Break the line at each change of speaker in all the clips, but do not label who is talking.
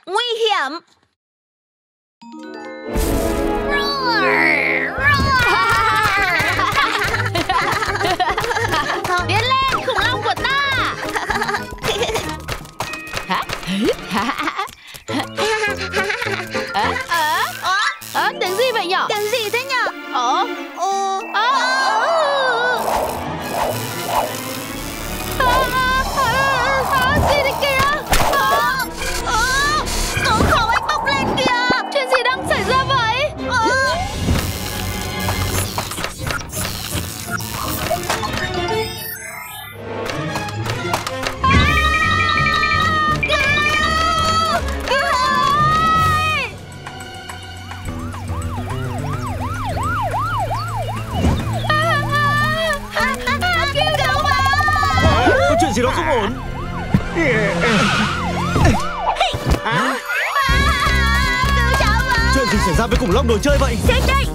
nguy hiểm.
Tiến lên, khủng long của ta. Tiếng gì vậy nhở?
Tiếng gì thế nhở?
Gì đấy kìa?
Có khẩu anh bốc lên kìa.
Chuyện gì đang xảy ra vậy?
Có chuyện gì đó không ổn.
Cứu cháu với.
Chuyện gì xảy ra với khủng long đồ chơi vậy?
Đến đây.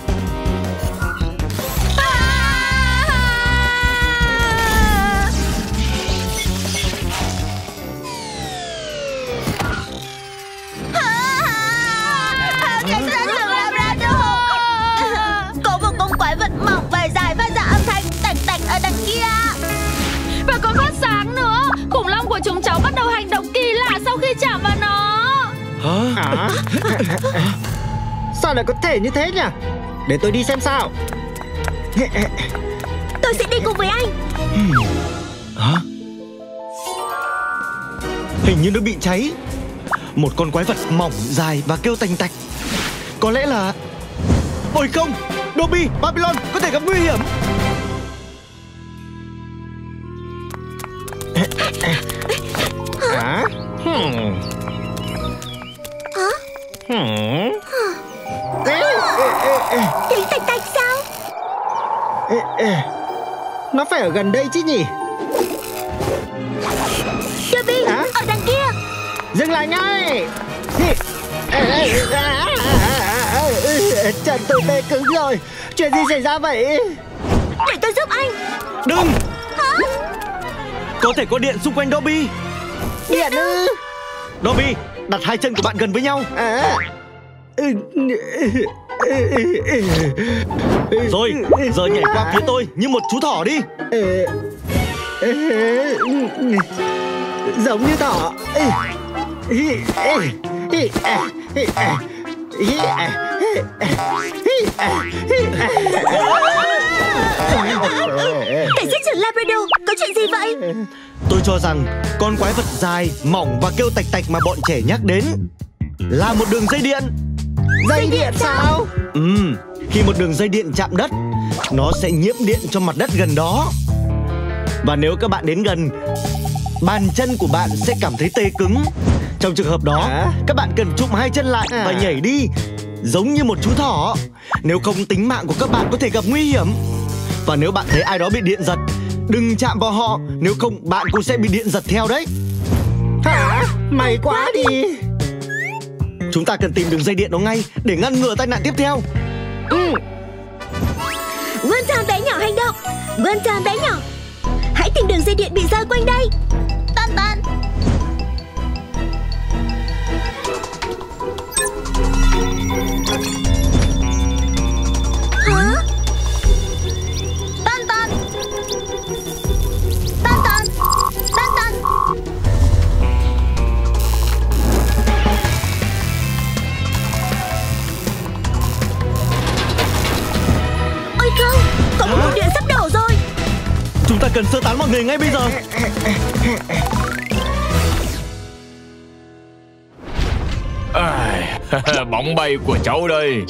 Cảnh sát rừng Labrador. Có một con quái vật mỏng và dài phát ra âm thanh tạch tạch ở đằng kia.
Và có phát sáng nữa. Khủng long của chúng cháu bắt đầu hành động kỳ lạ sau khi chạm vào nó.
Sao lại có thể như thế nhỉ? Để tôi đi xem sao.
Tôi sẽ đi cùng với anh.
Hình như nó bị cháy. Một con quái vật mỏng, dài và kêu tành tạch. Có lẽ là... Ôi không! Dobby, Babylon có thể gặp nguy hiểm.
Tiếng tạch tạch sao?
Nó phải ở gần đây chứ nhỉ?
Dobby, ở đằng kia.
Dừng lại ngay. Chân tôi tê cứng rồi. Chuyện gì xảy ra vậy?
Để tôi giúp anh.
Đừng! Có thể có điện xung quanh Dobby.
Điện ư?
Dobby, đặt hai chân của bạn gần với nhau. Rồi, giờ nhảy qua phía tôi như một chú thỏ đi.
Giống như thỏ.
Cảnh sát rừng Labrador, có chuyện gì vậy?
Tôi cho rằng con quái vật dài, mỏng và kêu tạch tạch mà bọn trẻ nhắc đến là một đường dây điện.
Dây điện sao?
Khi một đường dây điện chạm đất, nó sẽ nhiễm điện cho mặt đất gần đó. Và nếu các bạn đến gần, bàn chân của bạn sẽ cảm thấy tê cứng. Trong trường hợp đó, các bạn cần chụm hai chân lại và nhảy đi, giống như một chú thỏ. Nếu không, tính mạng của các bạn có thể gặp nguy hiểm. Và nếu bạn thấy ai đó bị điện giật, đừng chạm vào họ, nếu không bạn cũng sẽ bị điện giật theo đấy.
Hả? May quá đi.
Chúng ta cần tìm đường dây điện đó ngay để ngăn ngừa tai nạn tiếp theo.
Gunther bé nhỏ hành động. Gunther bé nhỏ, hãy tìm đường dây điện bị rơi quanh đây. Tan tan. Hả? Tan tan. Tan tan. Tan tan. Ôi không, có một cột điện sắp đổ rồi.
Chúng ta cần sơ tán mọi người ngay bây giờ.
Bóng bay của cháu đây.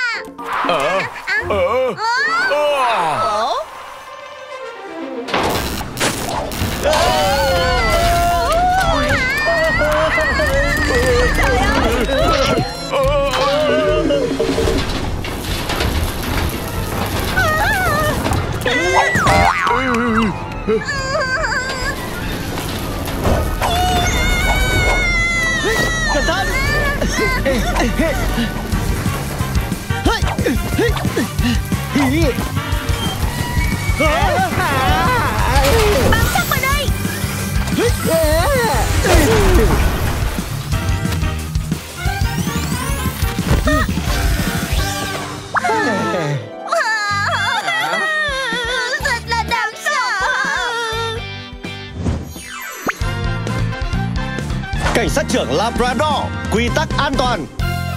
Cẩn thận.
Bám chắc vào đây.
sát trưởng Labrador, quy tắc an toàn.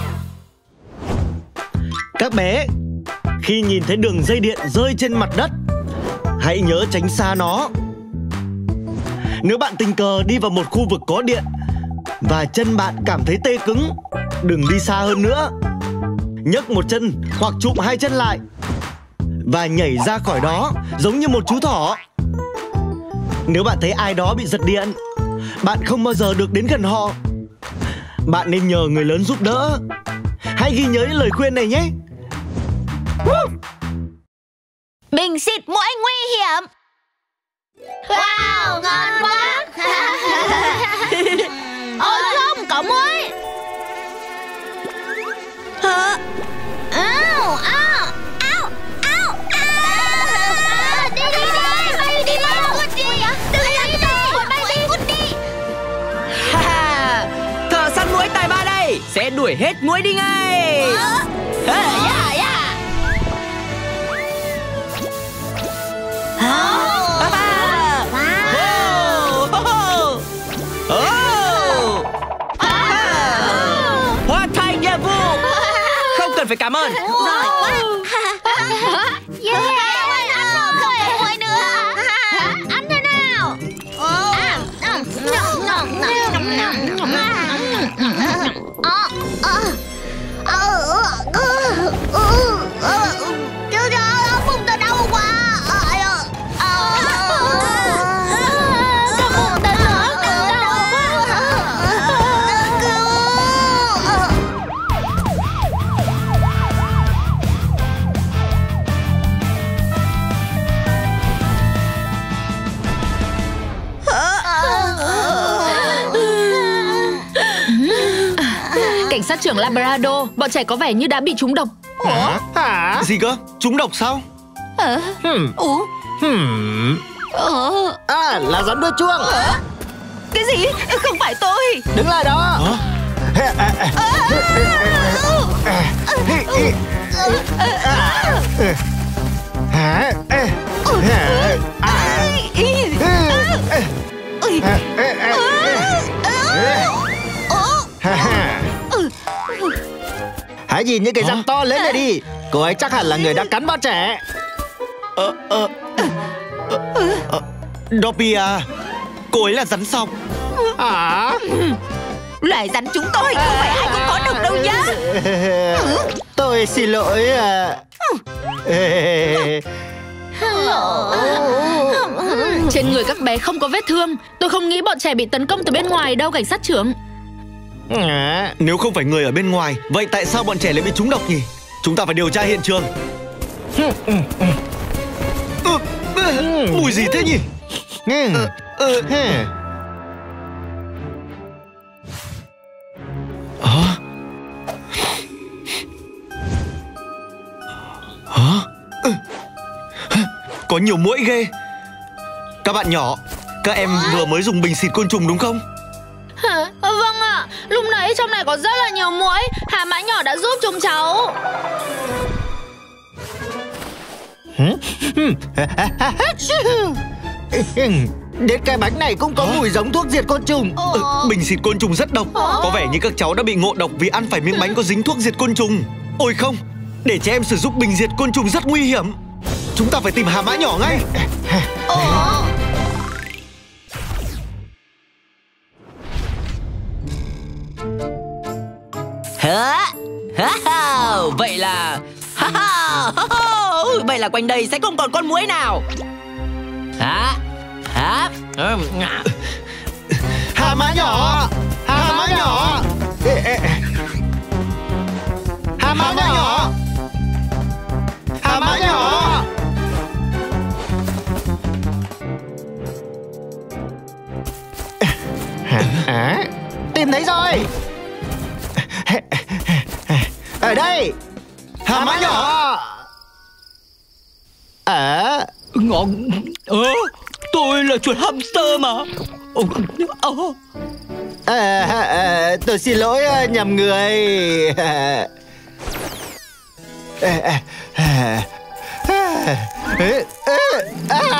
Các bé, khi nhìn thấy đường dây điện rơi trên mặt đất, hãy nhớ tránh xa nó. Nếu bạn tình cờ đi vào một khu vực có điện và chân bạn cảm thấy tê cứng, đừng đi xa hơn nữa. Nhấc một chân hoặc chụm hai chân lại và nhảy ra khỏi đó giống như một chú thỏ. Nếu bạn thấy ai đó bị giật điện, bạn không bao giờ được đến gần họ. Bạn nên nhờ người lớn giúp đỡ. Hãy ghi nhớ những lời khuyên này nhé.
Bình xịt muỗi nguy hiểm. Wow, ngon quá. Ôi không, có muỗi. Hả? Ao, ao, ao, ao, ao. Đi đi đi, bay đi mau. Đi, đi đi, bay đi, cút đi.
Thợ săn muỗi tài ba đây sẽ đuổi hết muỗi đi ngay. Hoàn thành nhiệm vụ. Không cần phải cảm ơn.
Giỏi quá. Ăn rồi, không có muỗi nữa. Ăn thế nào? Chứ trời, bụng ta đau quá. Bụng ta đau quá.
Cảnh sát trưởng Labrador, bọn trẻ có vẻ như đã bị trúng độc.
Hả?
Gì cơ? Trúng độc sao?
À, là rắn đuôi chuông.
Cái gì? Không phải tôi.
Đứng lại đó. Hãy nhìn những cái răng to lớn này đi. Cô ấy chắc hẳn là người đã cắn bọn trẻ.
Dobby à, cô ấy là rắn sọc.
Hả?
Loài rắn chúng tôi không phải ai cũng có độc đâu nhá.
Tôi xin lỗi.
Trên người các bé không có vết thương. Tôi không nghĩ bọn trẻ bị tấn công từ bên ngoài đâu, cảnh sát trưởng.
Nếu không phải người ở bên ngoài, vậy tại sao bọn trẻ lại bị trúng độc nhỉ? Chúng ta phải điều tra hiện trường. Mùi gì thế nhỉ? Có nhiều muỗi ghê. Các bạn nhỏ, các em vừa mới dùng bình xịt côn trùng đúng không?
Vâng ạ. Lúc nãy trong này có rất là nhiều muỗi. Hà Mã nhỏ đã giúp chúng cháu.
Đến cái bánh này cũng có mùi giống thuốc diệt côn trùng.
Bình xịt côn trùng rất độc. Có vẻ như các cháu đã bị ngộ độc vì ăn phải miếng bánh có dính thuốc diệt côn trùng. Ôi không, để trẻ em sử dụng bình diệt côn trùng rất nguy hiểm. Chúng ta phải tìm Hà Mã nhỏ ngay.
Vậy là vậy là quanh đây sẽ không còn con muỗi nào. Hà
Mã nhỏ, Hà Mã nhỏ, Hà Mã nhỏ, Hà Mã nhỏ. Tìm thấy rồi. Ở đây. Hà Mã nhỏ.
Ngon. Tôi là chuột hamster mà.
Tôi xin lỗi, nhầm người.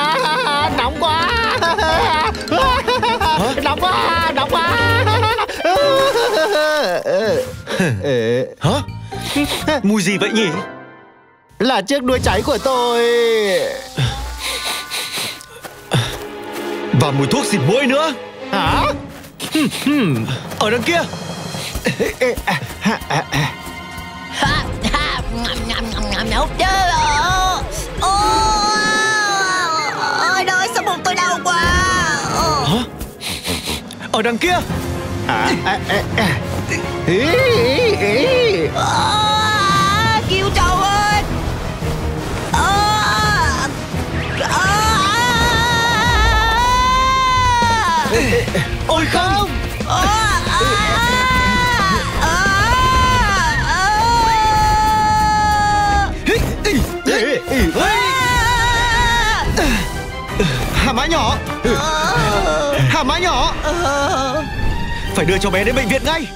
Nóng quá. Nóng quá. Nóng quá.
Hả? Mùi gì vậy nhỉ?
Là chiếc đuôi cháy của tôi.
Và mùi thuốc xịt mũi nữa.
Hả?
Ở đằng kia.
Nấu chứ. Ôi đôi sao bụng tôi đau quá.
Hả? Ở đằng kia.
Kêu trâu ơi.
Ôi không. Hà Mã nhỏ. Hà Mã nhỏ. Phải đưa cháu bé đến bệnh viện ngay.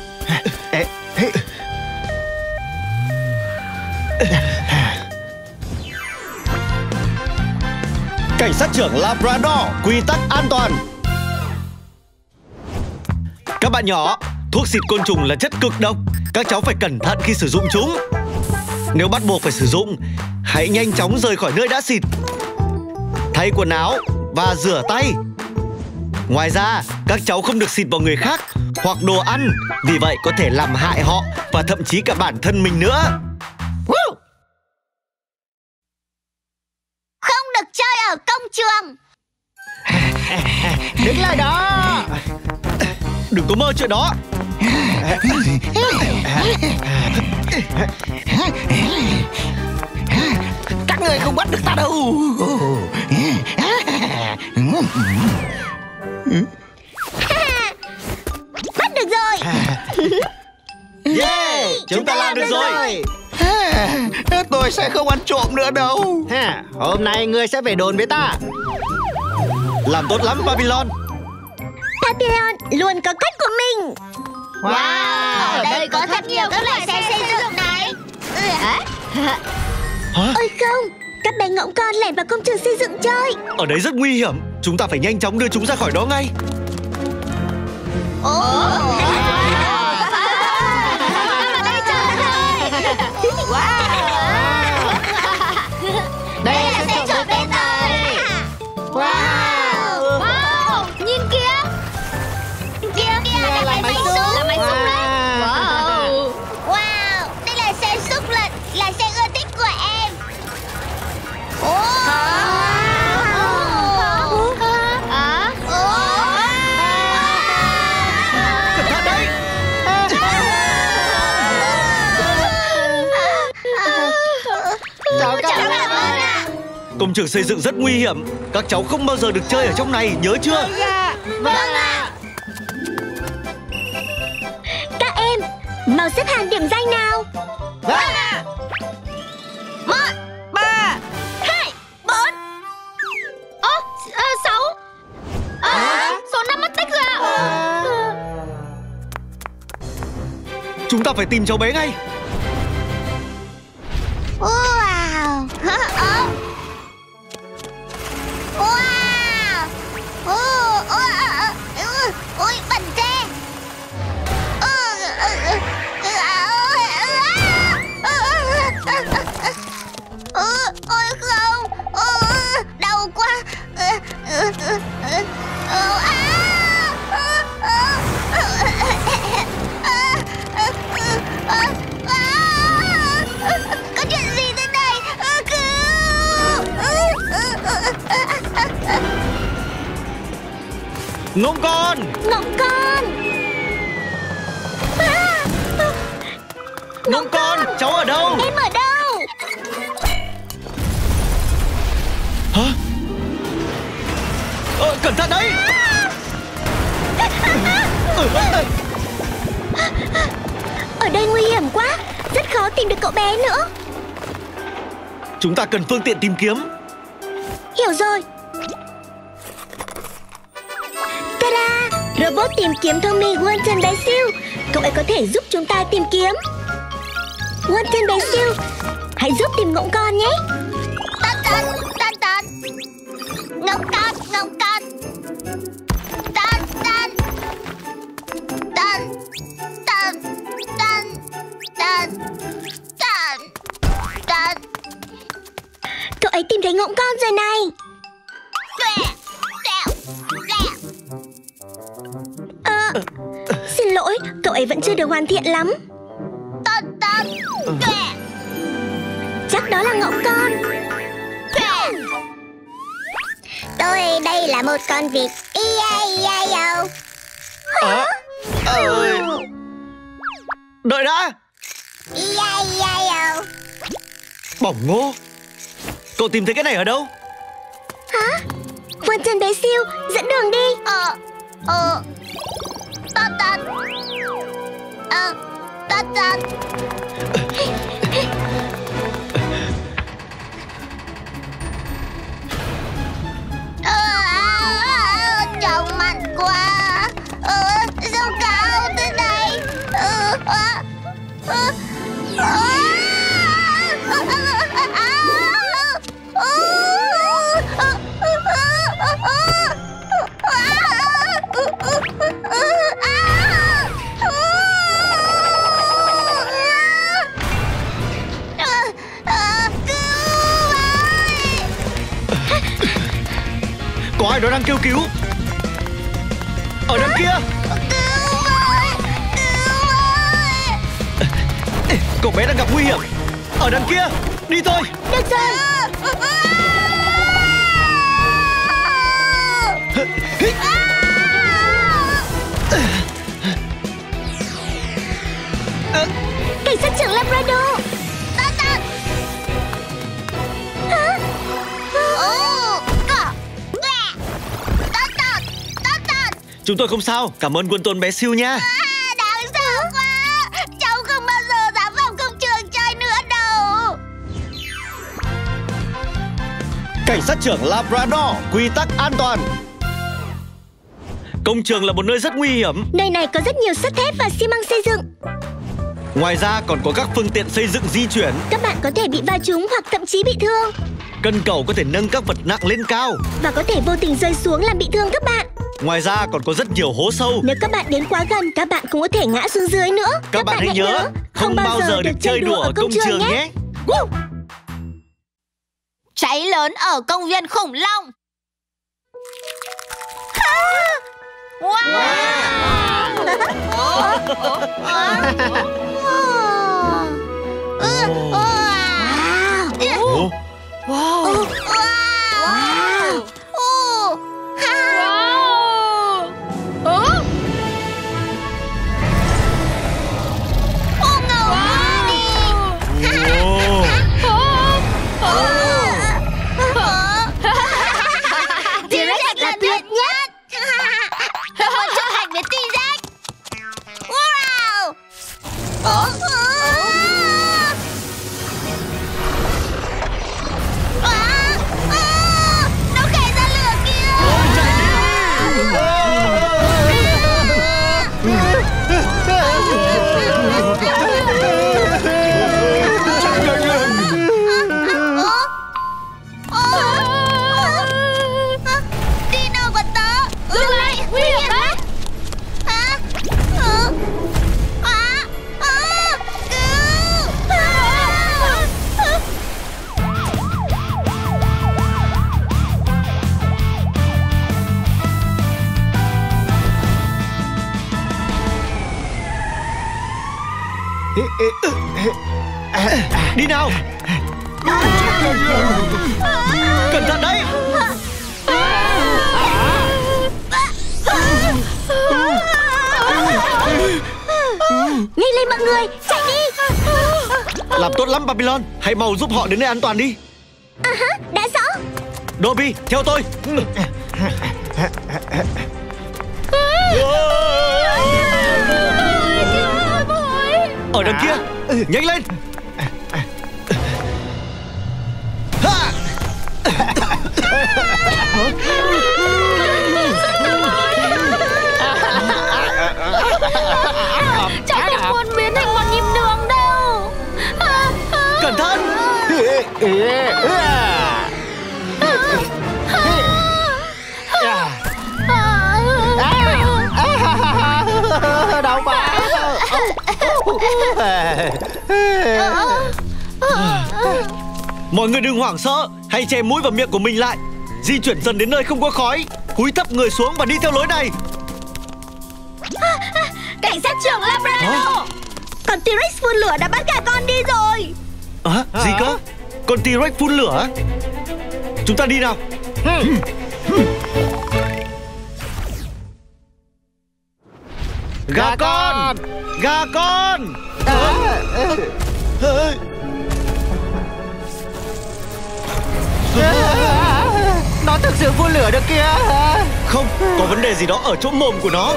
Cảnh sát trưởng Labrador, quy tắc an toàn. Các bạn nhỏ, thuốc xịt côn trùng là chất cực độc. Các cháu phải cẩn thận khi sử dụng chúng. Nếu bắt buộc phải sử dụng, hãy nhanh chóng rời khỏi nơi đã xịt. Thay quần áo và rửa tay. Ngoài ra, các cháu không được xịt vào người khác hoặc đồ ăn, vì vậy có thể làm hại họ và thậm chí cả bản thân mình nữa.
Không được chơi ở công trường.
Đứng lại đó.
Đừng có mơ chuyện đó.
Các người không bắt được ta đâu.
Bắt được rồi.
Yeah, chúng ta làm được rồi.
Tôi sẽ không ăn trộm nữa đâu.
Hôm nay ngươi sẽ về đồn với ta.
Làm tốt lắm Babylon.
Papillon luôn có cách của mình. Wow, ở đây có thật nhiều các loại xe xây dựng này.
Hả?
Ôi không, các bé ngỗng con lẻn vào công trường xây dựng chơi.
Ở đấy rất nguy hiểm. Chúng ta phải nhanh chóng đưa chúng ra khỏi đó ngay.
Đây là xe chở bê tông. Wow, nhìn kìa. Kìa là máy xúc. Là máy xúc đấy. Wow, đây là xe xúc là xe ưa thích của em.
Cẩn thận đấy.
Chào các
Cảm ơn ạ.
Công trường xây dựng rất nguy hiểm. Các cháu không bao giờ được chơi ở trong này, nhớ chưa?
Vâng ạ. Các em, mau xếp hàng điểm danh nào. Vâng ạ. 1, 3, 2, 4.
6. Số 5 mất tích rồi ạ.
Chúng ta phải tìm cháu bé ngay.
Wow. Ôi, bẩn thế. Ôi không. Đau quá. Có chuyện gì thế này? Cứu!
Ngỗng con.
Ngỗng con.
Ngỗng con, cháu ở đâu?
Em ở đâu?
Hả? Cẩn thận đấy.
Ở đây nguy hiểm quá. Rất khó tìm được cậu bé nữa.
Chúng ta cần phương tiện tìm kiếm.
Hiểu rồi. Ta-da! Robot tìm kiếm thông minh Walton bé siêu. Cậu ấy có thể giúp chúng ta tìm kiếm. Walton bé siêu, hãy giúp tìm ngỗng con nhé. Tan. Ngỗng con. Tan. Cậu ấy tìm thấy ngỗng con rồi này. Xin lỗi, cậu ấy vẫn chưa được hoàn thiện lắm. Chắc đó là ngỗng con. Đây là một con vịt.
Đợi đã. Bỏng ngô. Cậu tìm thấy cái này ở đâu?
Hả? Vườn chân bé Siêu, dẫn đường đi.
Trông mạnh quá. Sao cao thế này?
Có ai đó đang kêu cứu. Ở đằng kia. Cậu bé đang gặp nguy hiểm. Ở đằng kia. Đi thôi.
Được rồi. Cảnh sát trưởng Labrador.
Chúng tôi không sao. Cảm ơn quân tôn bé Siêu nha.
Đáng sợ quá. Cháu không bao giờ dám vào công trường chơi nữa đâu.
Cảnh sát trưởng Labrador, quy tắc an toàn. Công trường là một nơi rất nguy hiểm.
Nơi này có rất nhiều sắt thép và xi măng xây dựng.
Ngoài ra còn có các phương tiện xây dựng di chuyển.
Các bạn có thể bị va trúng hoặc thậm chí bị thương.
Cân cầu có thể nâng các vật nặng lên cao
và có thể vô tình rơi xuống làm bị thương các bạn.
Ngoài ra còn có rất nhiều hố sâu.
Nếu các bạn đến quá gần, các bạn cũng có thể ngã xuống dưới nữa.
Các bạn hãy nhớ, không bao giờ được chơi đùa ở công trường nhé.
Cháy lớn ở công viên khủng long.
Đi nào. Cẩn thận đấy.
Nhanh lên mọi người, chạy đi.
Làm tốt lắm Babylon. Hãy mau giúp họ đến nơi an toàn đi.
Đã rõ.
Dobby, theo tôi. Ở đằng kia. Nhanh lên.
Cháu không muốn biến thành một nhịp đường đâu.
Cẩn thận.
Đâu mà.
Mọi người đừng hoảng sợ, hãy che mũi và miệng của mình lại. Di chuyển dần đến nơi không có khói. Cúi thấp người xuống và đi theo lối này.
Cảnh sát trưởng Labrador. Con T-Rex phun lửa đã bắt cả con đi rồi.
Gì cơ? Con T-Rex phun lửa? Chúng ta đi nào. Gà con! Gà con!
Nó thực sự phun lửa được kìa.
Không, có vấn đề gì đó ở chỗ mồm của nó.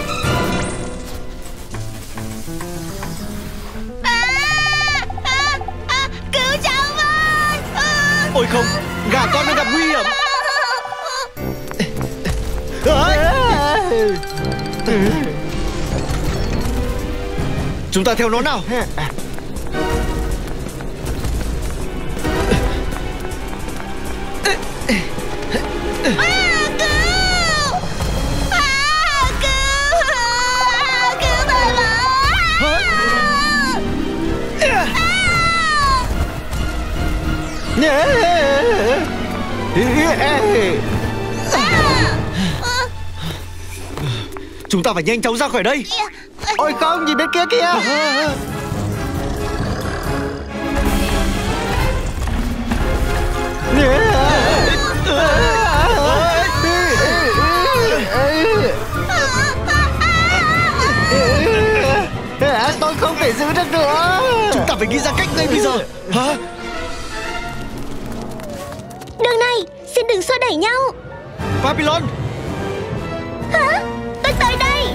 Cứu cháu với.
Ôi không, gà con đang gặp nguy hiểm. Chúng ta theo nó nào. Chúng ta phải nhanh chóng ra khỏi đây.
Ôi không, nhìn bên kia kìa. Tôi không thể giữ được nữa.
Chúng ta phải nghĩ ra cách ngay bây giờ. Hả?
Đường này, xin đừng xô đẩy nhau.
Papillon.
Hả? Tôi tới đây.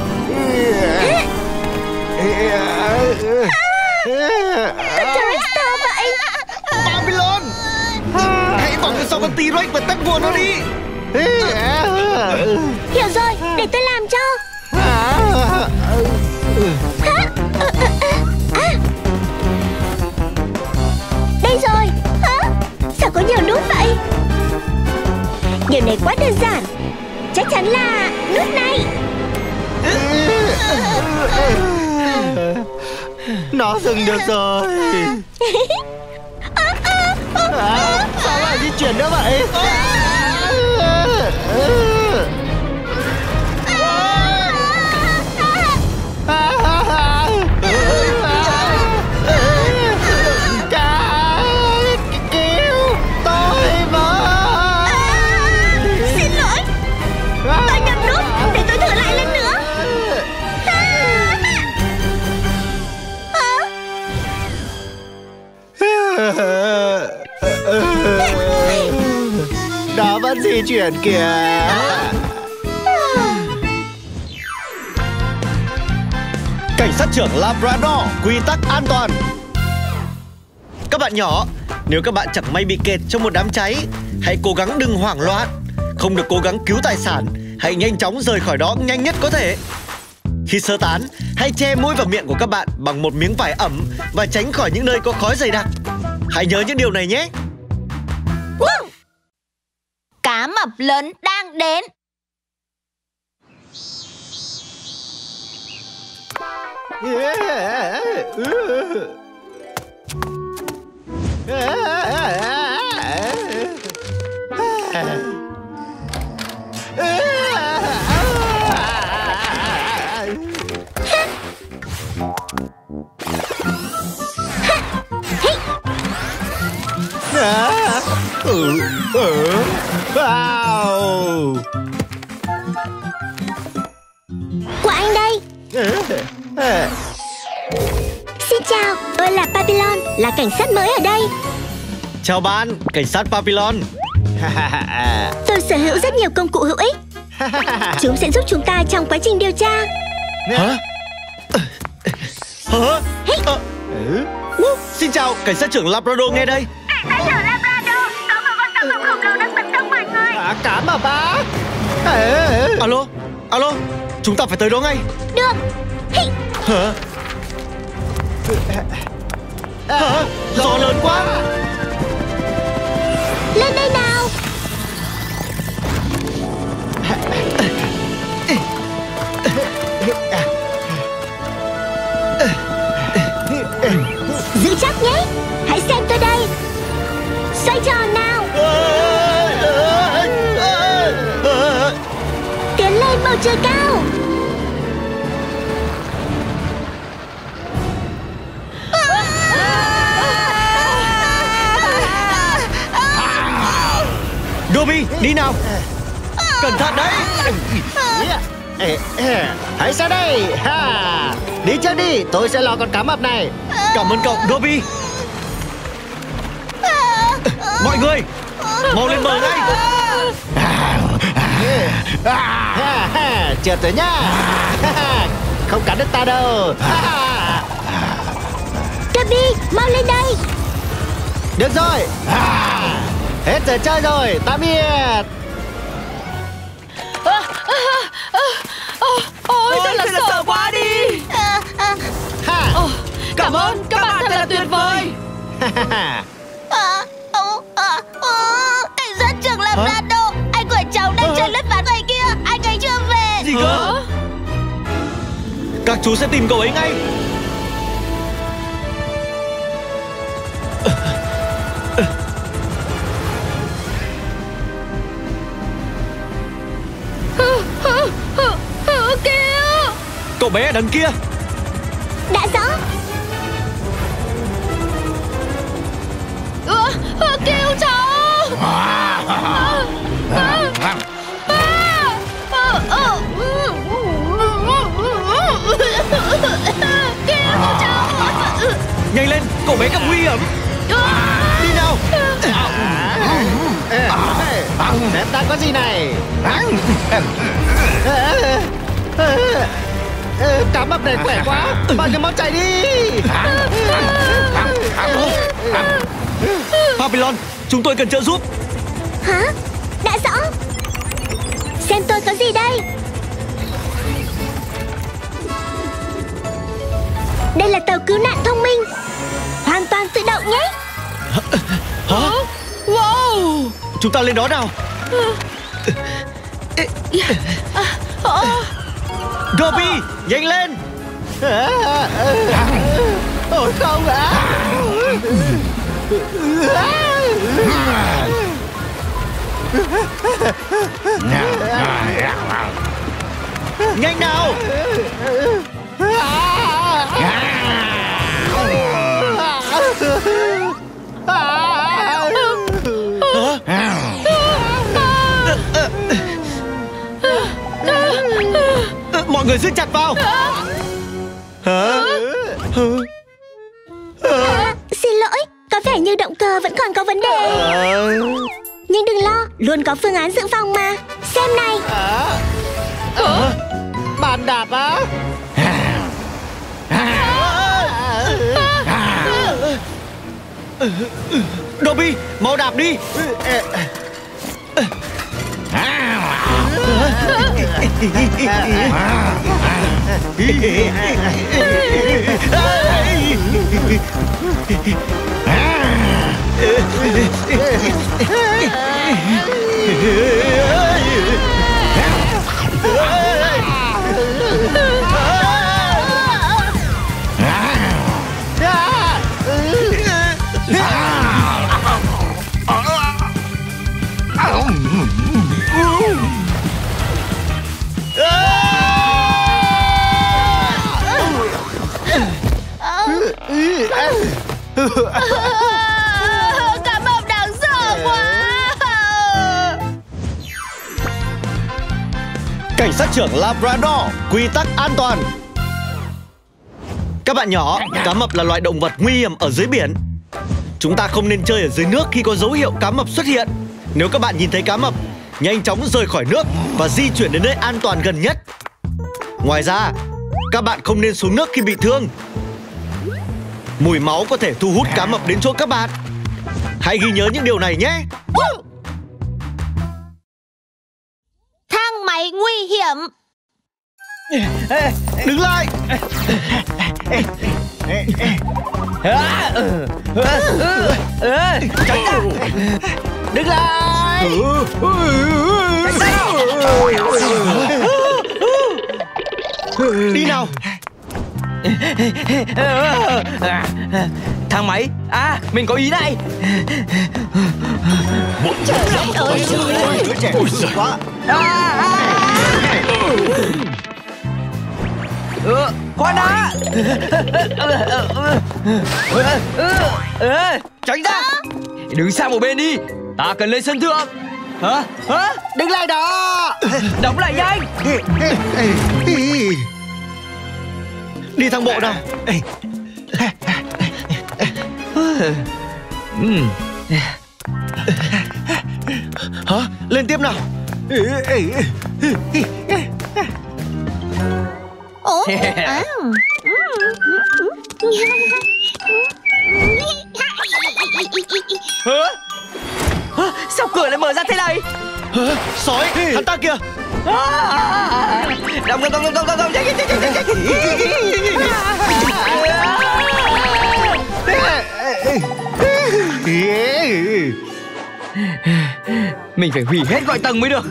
Con T-Rex to vậy.
Papillon. Hãy bỏ người sau con T-Rex và tách buồn nó đi.
Hiểu rồi, để tôi làm cho. Đây rồi. Hả? Sao có nhiều nút vậy? Điều này quá đơn giản. Chắc chắn là nút này.
Nó dừng được rồi. Sao lại di chuyển nữa vậy? Cứu tôi với.
Xin lỗi. Tôi nhầm nút. Để tôi thử lại lần nữa.
Nó vẫn di chuyển kìa.
Cảnh sát trưởng Labrador, quy tắc an toàn. Các bạn nhỏ, nếu các bạn chẳng may bị kẹt trong một đám cháy, hãy cố gắng đừng hoảng loạn. Không được cố gắng cứu tài sản, hãy nhanh chóng rời khỏi đó nhanh nhất có thể. Khi sơ tán, hãy che mũi và miệng của các bạn bằng một miếng vải ẩm và tránh khỏi những nơi có khói dày đặc. Hãy nhớ những điều này nhé.
Cá mập lớn đang đến.
Của anh đây. Xin chào, tôi là Papillon, là cảnh sát mới ở đây.
Chào bạn, cảnh sát Papillon.
Tôi sở hữu rất nhiều công cụ hữu ích. Chúng sẽ giúp chúng ta trong quá trình điều tra.
Hả? Hả? Xin chào, cảnh sát trưởng Labrador nghe đây.
Cảnh sát trưởng Labrador, có một con tàu hồng khổng lồ đang tấn công mọi người.
Cá mà bác.
Alo, alo, chúng ta phải tới đó ngay.
Được.
Hả? Hả? Gió lớn quá.
Lên đây nào. Xoay tròn nào. Tiến lên bầu trời cao.
Dobby, đi nào. Cẩn thận đấy.
Hãy sang đây. Đi trước đi, tôi sẽ lo con cá mập này.
Cảm ơn cậu, Dobby. Mọi người, mau lên bờ ngay.
Trượt rồi nhá. Không cắn được ta đâu.
Dobby, mau lên đây.
Được rồi. Hết giờ chơi rồi, tạm biệt.
Ôi, thật là sợ quá đi. Cảm ơn, các bạn thật là tuyệt vời.
Cảnh sát trưởng làm ra độ. Anh của cháu đang chơi lướt ván ngoài kia. Anh ấy chưa về.
Gì cơ? Các chú sẽ tìm cậu ấy ngay.
Kìa,
Cậu bé ở đằng kia.
Đã rõ.
Cứu cháu. Cứu cháu.
Nhanh lên, cậu bé gặp nguy hiểm. Đi nào.
Xem ta có gì này. Cá mập này khỏe quá. Bạn cứ mau chạy đi.
Papillon, chúng tôi cần trợ giúp.
Hả? Đã rõ. Xem tôi có gì đây. Đây là tàu cứu nạn thông minh, hoàn toàn tự động nhé.
Hả?
Wow.
Chúng ta lên đó nào. Dobby, nhanh lên.
Ôi không ạ.
Nhanh nào. Mọi người giữ chặt vào. Hả?
Xin lỗi, có vẻ như động cơ vẫn còn có vấn đề. Nhưng đừng lo, luôn có phương án dự phòng mà. Xem này.
Bạn đạp á.
Dobby, mau đạp đi.
Cá mập đáng sợ quá.
Cảnh sát trưởng Labrador, quy tắc an toàn. Các bạn nhỏ, cá mập là loài động vật nguy hiểm ở dưới biển. Chúng ta không nên chơi ở dưới nước khi có dấu hiệu cá mập xuất hiện. Nếu các bạn nhìn thấy cá mập, nhanh chóng rời khỏi nước và di chuyển đến nơi an toàn gần nhất. Ngoài ra, các bạn không nên xuống nước khi bị thương. Mùi máu có thể thu hút cá mập đến chỗ các bạn. Hãy ghi nhớ những điều này nhé.
Thang máy nguy hiểm.
Đứng lại.
Tránh ra.
Đứng lại.
Đi nào.
Thang máy. À, mình có ý này.
Đứa trẻ quá.
Khoan đã. Tránh ra. Đứng sang một bên đi. Ta cần lên sân thượng. Hả?
Đứng lại đó.
Đóng lại nhanh.
Đi thang bộ nào. Hả? Lên tiếp nào.
Ủa?
Sao cửa lại mở ra thế này?
Sói, hắn ta kìa.
Đóng mình phải hủy hết mọi tầng mới được.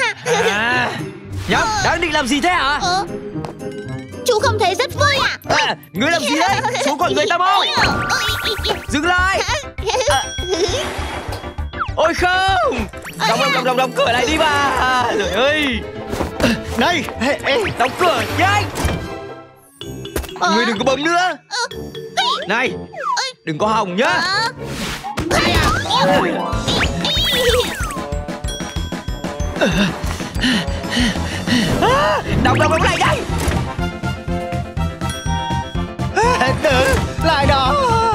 Nhóc, đang định làm gì thế hả?
Chú không thấy rất vui à?
Ngươi làm gì đấy? Xuống còn người ta mau. Dừng lại. Ôi không. Đóng cửa lại đi bà. Trời ơi.
Này,
Đóng cửa nhanh. Ngươi đừng có bấm nữa. Này, đừng có hòng nhá. Đóng lại nhanh.
Lại đó.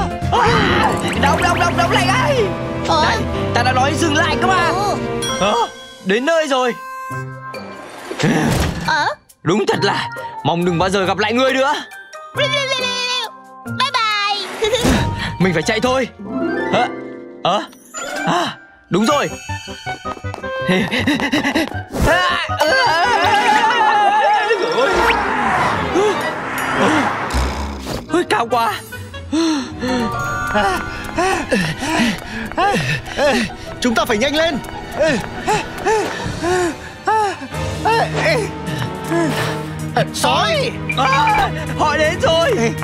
Đóng lại ngay. Này, ta đã nói dừng lại cơ mà. Đến nơi rồi. Đúng thật là mong đừng bao giờ gặp lại ngươi nữa.
Bye bye.
Mình phải chạy thôi. Đúng rồi. Ôi, cao quá.
chúng ta phải nhanh lên. Sói.
Họ đến rồi.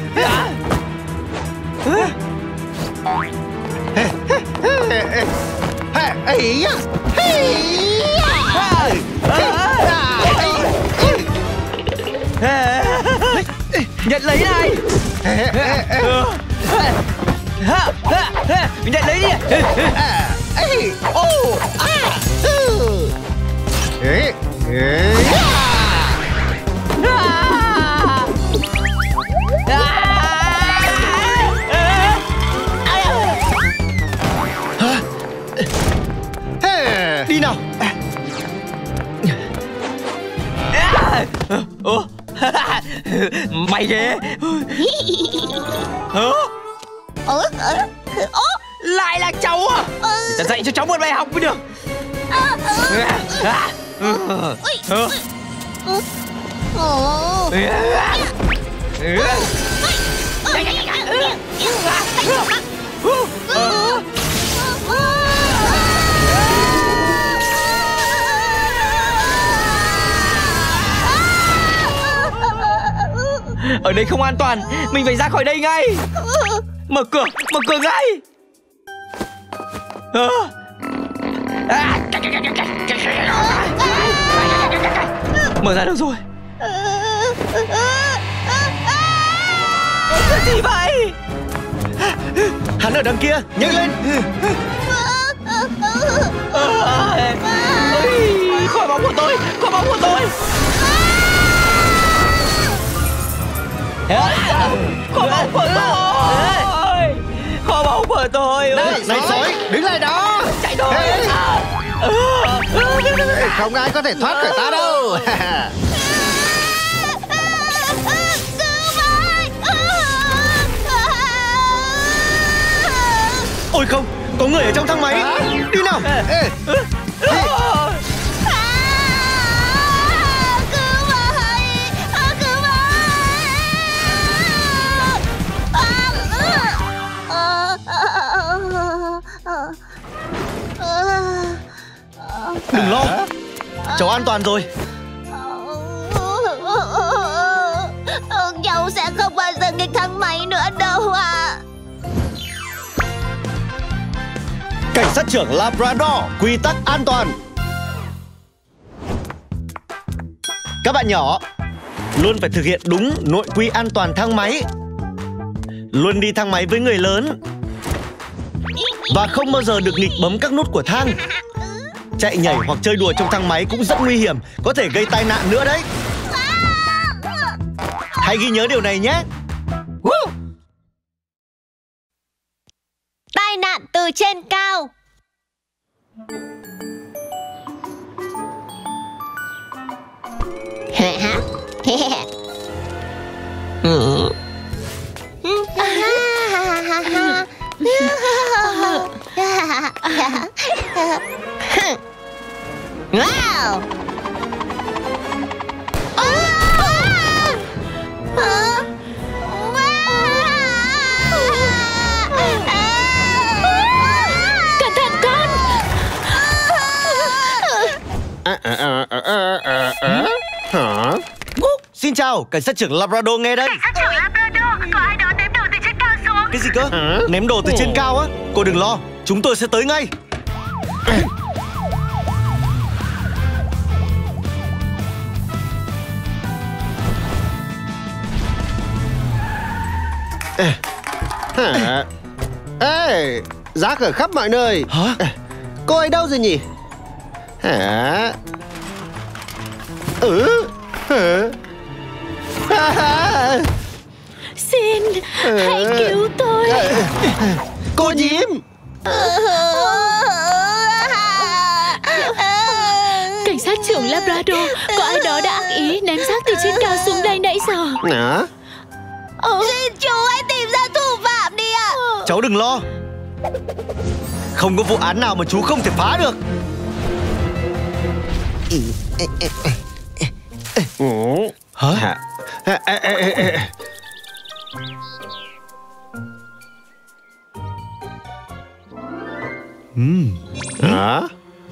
Nhận lấy này. Mình nhận lấy đi.
Đi nào.
Mày ghê. Lại là cháu à? Ta dạy cho cháu một bài học mới được. Ở đây không an toàn. Mình phải ra khỏi đây ngay. Mở cửa ngay. Mở ra được rồi. Cái gì vậy?
Hắn ở đằng kia, nhanh lên.
Khỏi bóng của tôi. Kho báu của tôi.
Này sói, đứng lại đó.
Chạy thôi.
Không ai có thể thoát khỏi ta đâu.
Ôi không, có người ở trong thang máy. Đi nào. Đừng lo, cháu an toàn rồi.
Cháu sẽ không bao giờ nghịch thang máy nữa đâu à.
Cảnh sát trưởng Labrador, quy tắc an toàn. Các bạn nhỏ, luôn phải thực hiện đúng nội quy an toàn thang máy. Luôn đi thang máy với người lớn. Và không bao giờ được nghịch bấm các nút của thang. Chạy nhảy hoặc chơi đùa trong thang máy cũng rất nguy hiểm, có thể gây tai nạn nữa đấy. Hãy ghi nhớ điều này nhé.
Tai nạn từ trên cao. Wow.
Cẩn thận con.
Hả? Xin chào, cảnh sát trưởng Labrador nghe đây.
Cảnh sát trưởng Labrador, có ai đó ném đồ từ trên cao xuống.
Cái gì cơ? Ném đồ từ trên cao á? Cô đừng lo, chúng tôi sẽ tới ngay.
Hả? Ê, rác ở khắp mọi nơi.
Hả?
Cô ấy đâu rồi nhỉ? Hả?
Xin hãy cứu tôi.
Cô nhím.
Cảnh sát trưởng Labrador, có ai đó đã ác ý ném rác từ trên cao xuống đây nãy giờ.
Hả?
Xin chú hãy tìm ra thủ phạm đi ạ.
Cháu đừng lo. Không có vụ án nào mà chú không thể phá được. Hả?
Hả?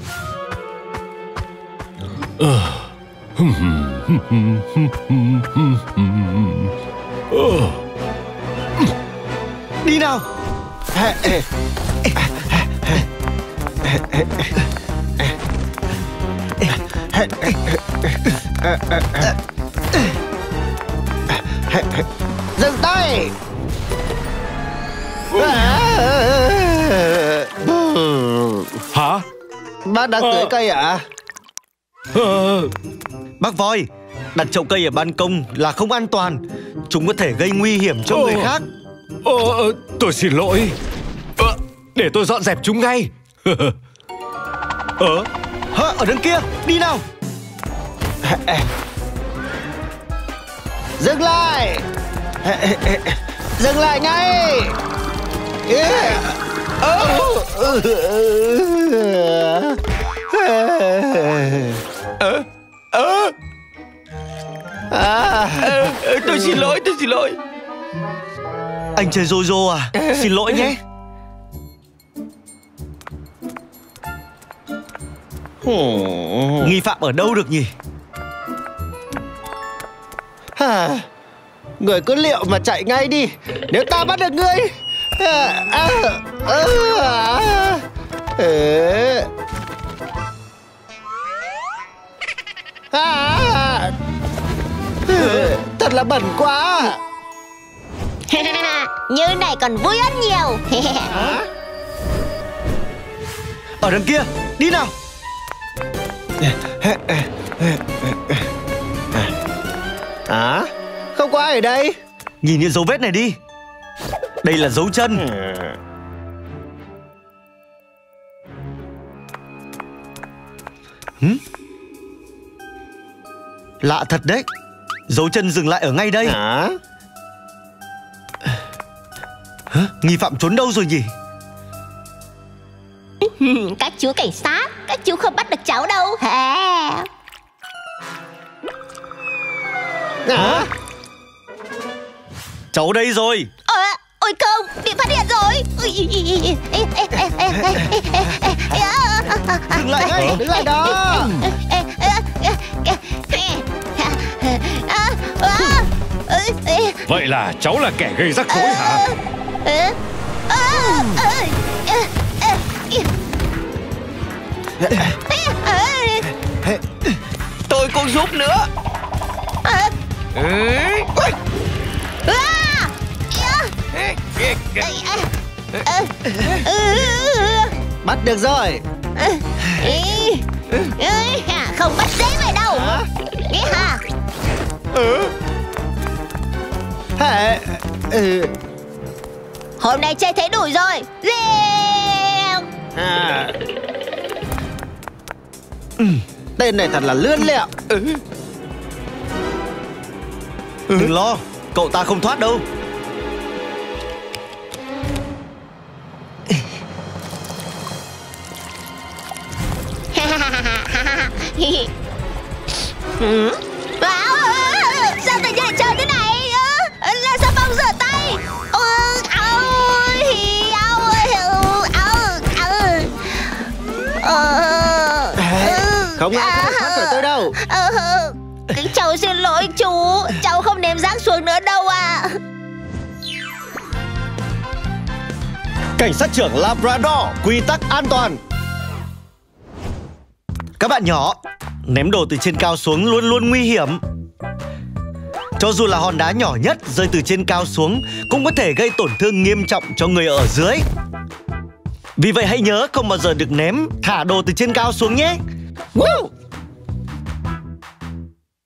Đi nào.
Dừng tay.
Hả?
Bác đang tưới cây à?
Bác voi, đặt chậu cây ở ban công là không an toàn. Chúng có thể gây nguy hiểm cho người khác.
Tôi xin lỗi. Để tôi dọn dẹp chúng ngay.
Ở đằng kia, đi nào.
Dừng lại. Dừng lại ngay.
Tôi xin lỗi, tôi xin lỗi.
Anh chơi Jojo à? Xin lỗi nhé. Nghi phạm ở đâu được nhỉ?
Người cứ liệu mà chạy ngay đi. Nếu ta bắt được ngươi. Thật là bẩn quá.
Như này còn vui hơn nhiều.
Ở đằng kia, đi nào.
Không có ai ở đây.
Nhìn những dấu vết này đi. Đây là dấu chân. Lạ thật đấy. Dấu chân dừng lại ở ngay đây. Nghi phạm trốn đâu rồi nhỉ?
Các chú cảnh sát, các chú không bắt được cháu đâu.
Cháu đây rồi.
Ôi không, bị phát hiện rồi.
Dừng lại ngay,
Đứng lại đó.
Vậy là cháu là kẻ gây rắc rối hả?
Tôi cũng giúp nữa.
Bắt được rồi.
Không bắt dễ vậy đâu. Nghe hả? Hôm nay chơi thấy đủ rồi.
Tên này thật là lươn lẹo.
Đừng lo, cậu ta không thoát đâu.
Sao tự nhiên lại chơi thế này? Là sao bông rửa tay?
Không ai có thể thoát khỏi tôi đâu.
Cháu xin lỗi chú. Cháu không ném rác xuống nữa đâu ạ.
Cảnh sát trưởng Labrador, quy tắc an toàn. Các bạn nhỏ, ném đồ từ trên cao xuống luôn luôn nguy hiểm. Cho dù là hòn đá nhỏ nhất rơi từ trên cao xuống cũng có thể gây tổn thương nghiêm trọng cho người ở dưới. Vì vậy hãy nhớ không bao giờ được ném, thả đồ từ trên cao xuống nhé.